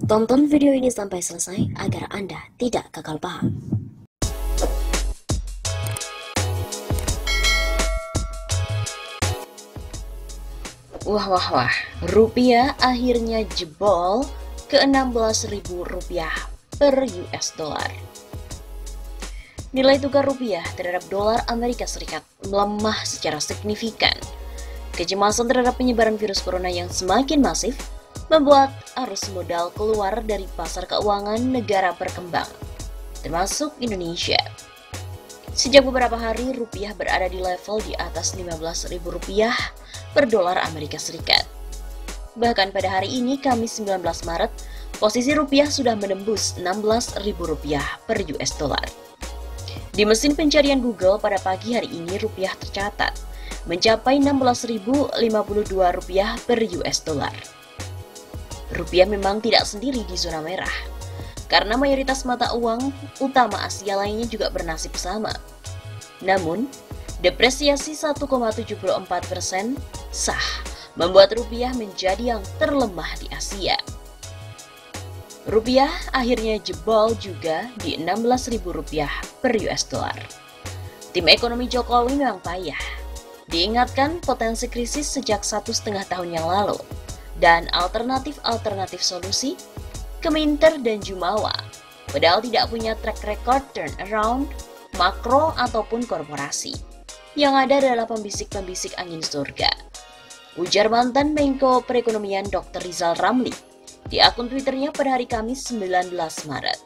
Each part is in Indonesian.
Tonton video ini sampai selesai agar Anda tidak gagal paham. Wah, rupiah akhirnya jebol ke Rp16.000 per US dollar. Nilai tukar rupiah terhadap dolar Amerika Serikat melemah secara signifikan. Kecemasan terhadap penyebaran virus corona yang semakin masif membuat arus modal keluar dari pasar keuangan negara berkembang, termasuk Indonesia. Sejak beberapa hari, rupiah berada di level di atas Rp15.000 per dolar Amerika Serikat. Bahkan pada hari ini, Kamis 19 Maret, posisi rupiah sudah menembus Rp16.000 per US dollar. Di mesin pencarian Google pada pagi hari ini, rupiah tercatat mencapai Rp16.052 per US dollar. Rupiah memang tidak sendiri di zona merah, karena mayoritas mata uang utama Asia lainnya juga bernasib sama. Namun, depresiasi 1,74% sah membuat rupiah menjadi yang terlemah di Asia. Rupiah akhirnya jebol juga di Rp16.000 per US dollar. Tim ekonomi Jokowi memang payah. Diingatkan potensi krisis sejak 1,5 tahun yang lalu. Dan alternatif solusi, Keminter dan Jumawa, padahal tidak punya track record turnaround, makro ataupun korporasi. Yang ada adalah pembisik-pembisik angin surga. Ujar mantan Menko Perekonomian Dr. Rizal Ramli di akun Twitternya pada hari Kamis 19 Maret.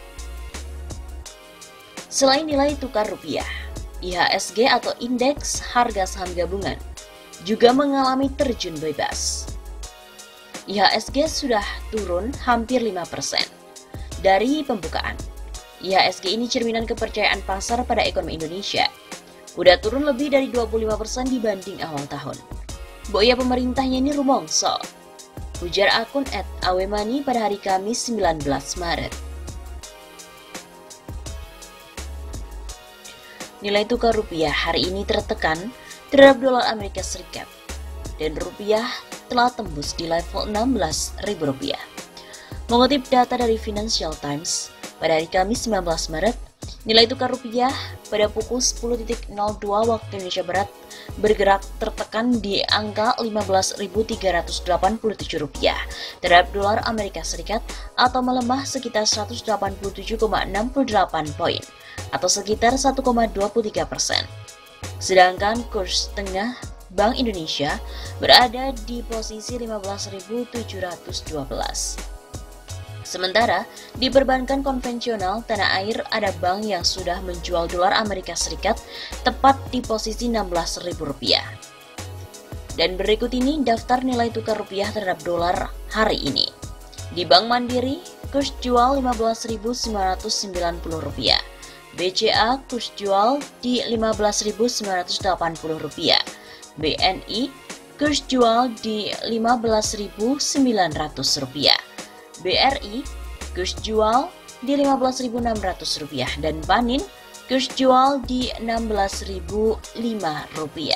Selain nilai tukar rupiah, IHSG atau Indeks Harga Saham Gabungan juga mengalami terjun bebas. IHSG sudah turun hampir 5% dari pembukaan. IHSG ini cerminan kepercayaan pasar pada ekonomi Indonesia. Udah turun lebih dari 25% dibanding awal tahun. Boya pemerintahnya ini rumongso, ujar akun @awemani pada hari Kamis 19 Maret. Nilai tukar rupiah hari ini tertekan terhadap dolar Amerika Serikat dan rupiah telah tembus di level Rp16.000. Mengutip data dari Financial Times, pada hari Kamis 19 Maret, nilai tukar rupiah pada pukul 10.02 waktu Indonesia Barat bergerak tertekan di angka Rp15.387 terhadap dolar Amerika Serikat atau melemah sekitar 187,68 poin atau sekitar 1,23%. Sedangkan kurs tengah Bank Indonesia berada di posisi 15.712. Sementara, di perbankan konvensional tanah air ada bank yang sudah menjual dolar Amerika Serikat tepat di posisi Rp16.000. Dan berikut ini daftar nilai tukar rupiah terhadap dolar hari ini. Di Bank Mandiri, kurs jual Rp15.990. BCA kurs jual di Rp15.980. BNI kurs jual di Rp15.900. BRI kurs jual di Rp15.600 dan Banin kurs jual di Rp16.005.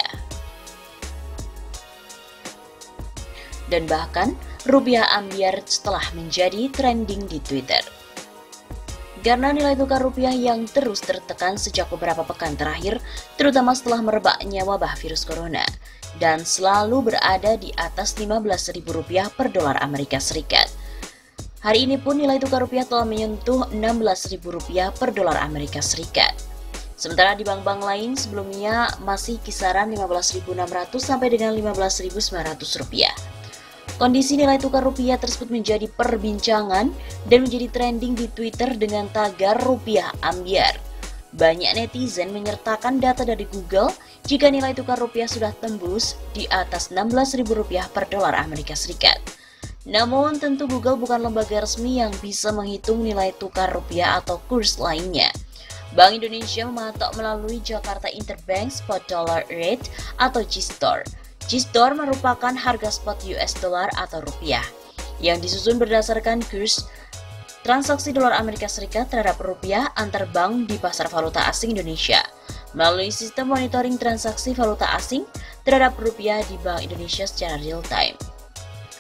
Dan bahkan rupiah ambyar setelah menjadi trending di Twitter. Karena nilai tukar rupiah yang terus tertekan sejak beberapa pekan terakhir, terutama setelah merebaknya wabah virus corona, dan selalu berada di atas Rp15.000 per dolar Amerika Serikat. Hari ini pun nilai tukar rupiah telah menyentuh Rp16.000 per dolar Amerika Serikat. Sementara di bank-bank lain sebelumnya masih kisaran Rp15.600 sampai dengan Rp15.900. Kondisi nilai tukar rupiah tersebut menjadi perbincangan dan menjadi trending di Twitter dengan tagar rupiah ambyar. Banyak netizen menyertakan data dari Google jika nilai tukar rupiah sudah tembus di atas Rp16.000 per dolar Amerika Serikat. Namun tentu Google bukan lembaga resmi yang bisa menghitung nilai tukar rupiah atau kurs lainnya. Bank Indonesia mematok melalui Jakarta Interbank Spot Dollar Rate atau GSTOR. GSTOR merupakan harga spot US dollar atau rupiah yang disusun berdasarkan kurs transaksi dolar Amerika Serikat terhadap rupiah antar bank di pasar valuta asing Indonesia melalui sistem monitoring transaksi valuta asing terhadap rupiah di Bank Indonesia secara real time.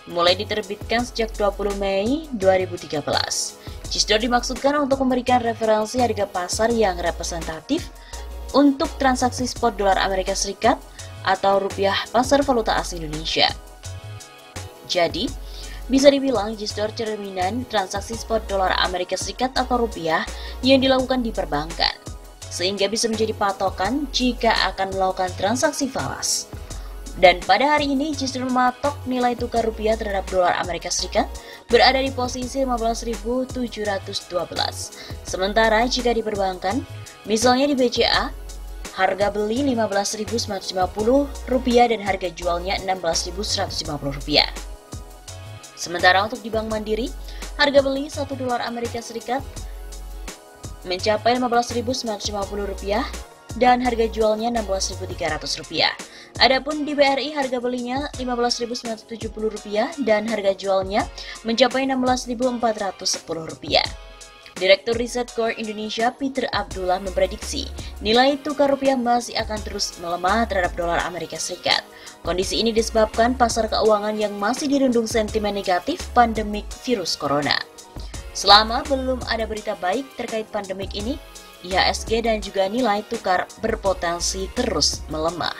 mulai diterbitkan sejak 20 Mei 2013. Cisdor dimaksudkan untuk memberikan referensi harga pasar yang representatif untuk transaksi spot dolar Amerika Serikat atau rupiah pasar valuta asing Indonesia. Jadi, bisa dibilang Cisdor cerminan transaksi spot dolar Amerika Serikat atau rupiah yang dilakukan di perbankan, sehingga bisa menjadi patokan jika akan melakukan transaksi falas. Dan pada hari ini Cisdor mematok nilai tukar rupiah terhadap dolar Amerika Serikat berada di posisi 15.712. Sementara jika di perbankan, misalnya di BCA, harga beli Rp15.950 dan harga jualnya Rp16.150. Sementara untuk di Bank Mandiri, harga beli 1 dolar Amerika Serikat mencapai Rp15.950 dan harga jualnya Rp16.300. Adapun di BRI harga belinya Rp15.970 dan harga jualnya mencapai Rp16.410. Direktur Riset Core Indonesia Peter Abdullah memprediksi nilai tukar rupiah masih akan terus melemah terhadap dolar Amerika Serikat. Kondisi ini disebabkan pasar keuangan yang masih dirundung sentimen negatif pandemik virus corona. Selama belum ada berita baik terkait pandemik ini, IHSG dan juga nilai tukar berpotensi terus melemah.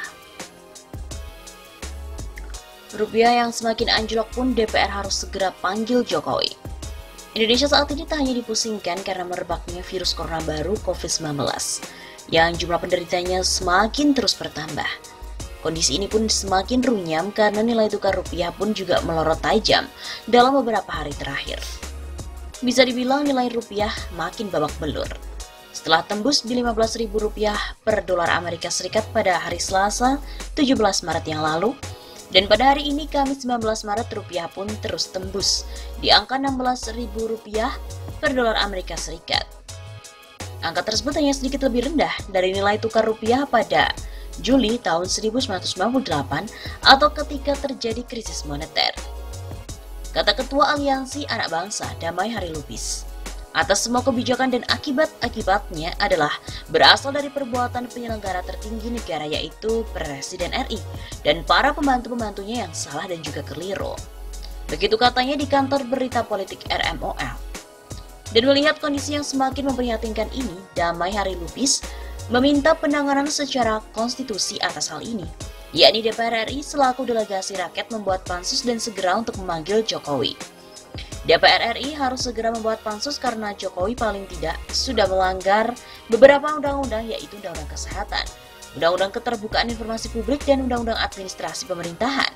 Rupiah yang semakin anjlok pun DPR harus segera panggil Jokowi. Indonesia saat ini tak hanya dipusingkan karena merebaknya virus corona baru COVID-19, yang jumlah penderitanya semakin terus bertambah. Kondisi ini pun semakin runyam karena nilai tukar rupiah pun juga melorot tajam dalam beberapa hari terakhir. Bisa dibilang nilai rupiah makin babak belur. Setelah tembus di Rp15.000 per dolar Amerika Serikat pada hari Selasa 17 Maret yang lalu, dan pada hari ini Kamis 19 Maret rupiah pun terus tembus di angka Rp16.000 per dolar Amerika Serikat. Angka tersebut hanya sedikit lebih rendah dari nilai tukar rupiah pada Juli tahun 1998 atau ketika terjadi krisis moneter. Kata Ketua Aliansi Anak Bangsa Damai Hari Lubis, atas semua kebijakan dan akibat-akibatnya adalah berasal dari perbuatan penyelenggara tertinggi negara yaitu Presiden RI dan para pembantu-pembantunya yang salah dan juga keliru. Begitu katanya di kantor berita politik RMOL. Dan melihat kondisi yang semakin memprihatinkan ini, Damai Hari Lubis meminta penanganan secara konstitusi atas hal ini, yakni DPR RI selaku delegasi rakyat membuat pansus dan segera untuk memanggil Jokowi. DPR RI harus segera membuat pansus karena Jokowi paling tidak sudah melanggar beberapa undang-undang yaitu Undang-Undang Kesehatan, Undang-Undang Keterbukaan Informasi Publik, dan Undang-Undang Administrasi Pemerintahan.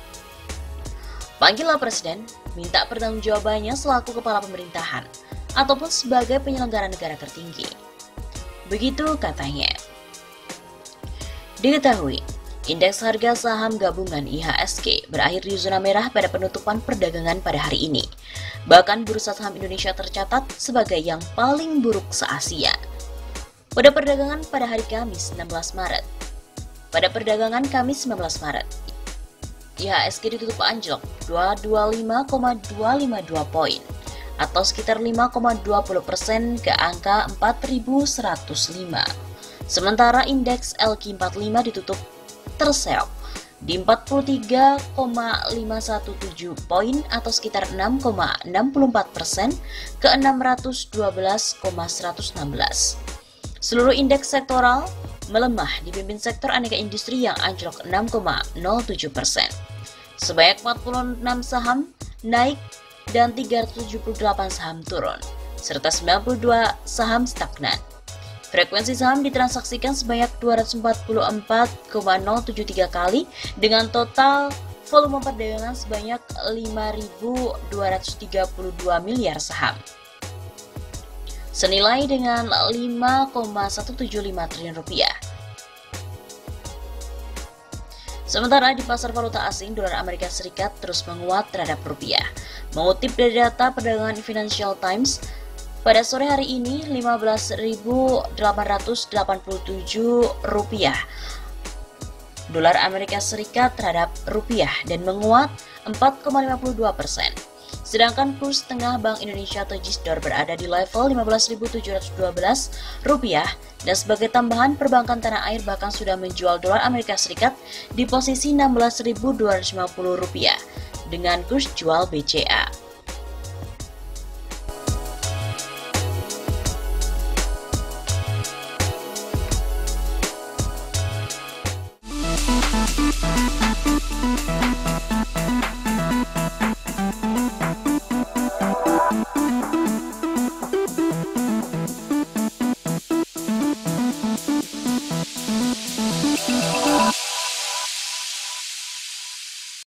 Panggillah Presiden, minta pertanggungjawabannya selaku kepala pemerintahan ataupun sebagai penyelenggara negara tertinggi. Begitu katanya. Diketahui, indeks harga saham gabungan IHSG berakhir di zona merah pada penutupan perdagangan pada hari ini. Bahkan bursa saham Indonesia tercatat sebagai yang paling buruk se-Asia. Pada perdagangan pada hari Kamis 16 Maret. Pada perdagangan Kamis 19 Maret, IHSG ditutup anjlok 225,252 poin atau sekitar 5,20% ke angka 4.105. Sementara indeks LQ45 ditutup terseok di 43,517 poin atau sekitar 6,64% ke 612,116. Seluruh indeks sektoral melemah dipimpin sektor aneka industri yang anjlok 6,07%. Sebanyak 46 saham naik dan 378 saham turun, serta 92 saham stagnan. Frekuensi saham ditransaksikan sebanyak 244,073 kali dengan total volume perdagangan sebanyak 5.232 miliar saham. Senilai dengan 5,175 triliun rupiah. Sementara di pasar valuta asing, dolar Amerika Serikat terus menguat terhadap rupiah. Mengutip dari data perdagangan Financial Times, pada sore hari ini, Rp15.887 dolar Amerika Serikat terhadap rupiah dan menguat 4,52%. Sedangkan kurs tengah Bank Indonesia atau Cisdor berada di level Rp15.712 dan sebagai tambahan perbankan tanah air bahkan sudah menjual dolar Amerika Serikat di posisi Rp16.250 dengan kurs jual BCA.